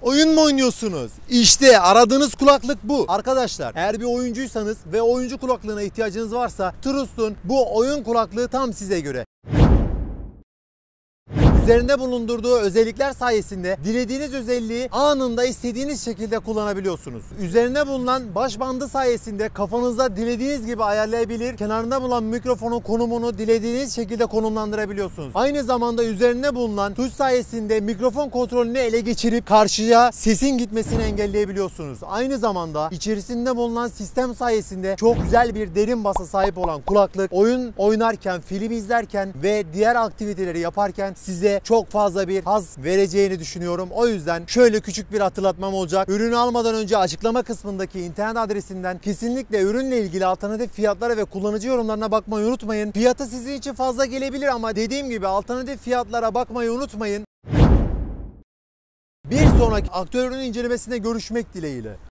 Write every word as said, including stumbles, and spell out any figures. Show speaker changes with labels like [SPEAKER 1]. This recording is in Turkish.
[SPEAKER 1] Oyun mu oynuyorsunuz? İşte aradığınız kulaklık bu. Arkadaşlar eğer bir oyuncuysanız ve oyuncu kulaklığına ihtiyacınız varsa Trust'un bu oyun kulaklığı tam size göre. Üzerinde bulundurduğu özellikler sayesinde dilediğiniz özelliği anında istediğiniz şekilde kullanabiliyorsunuz. Üzerinde bulunan baş bandı sayesinde kafanızda dilediğiniz gibi ayarlayabilir, kenarında bulunan mikrofonun konumunu dilediğiniz şekilde konumlandırabiliyorsunuz. Aynı zamanda üzerinde bulunan tuş sayesinde mikrofon kontrolünü ele geçirip karşıya sesin gitmesini engelleyebiliyorsunuz. Aynı zamanda içerisinde bulunan sistem sayesinde çok güzel bir derin basa sahip olan kulaklık oyun oynarken, film izlerken ve diğer aktiviteleri yaparken size çok fazla bir haz vereceğini düşünüyorum. O yüzden şöyle küçük bir hatırlatmam olacak. Ürünü almadan önce açıklama kısmındaki internet adresinden kesinlikle ürünle ilgili alternatif fiyatlara ve kullanıcı yorumlarına bakmayı unutmayın. Fiyatı sizin için fazla gelebilir ama dediğim gibi alternatif fiyatlara bakmayı unutmayın. Bir sonraki aktüel ürün incelemesinde görüşmek dileğiyle.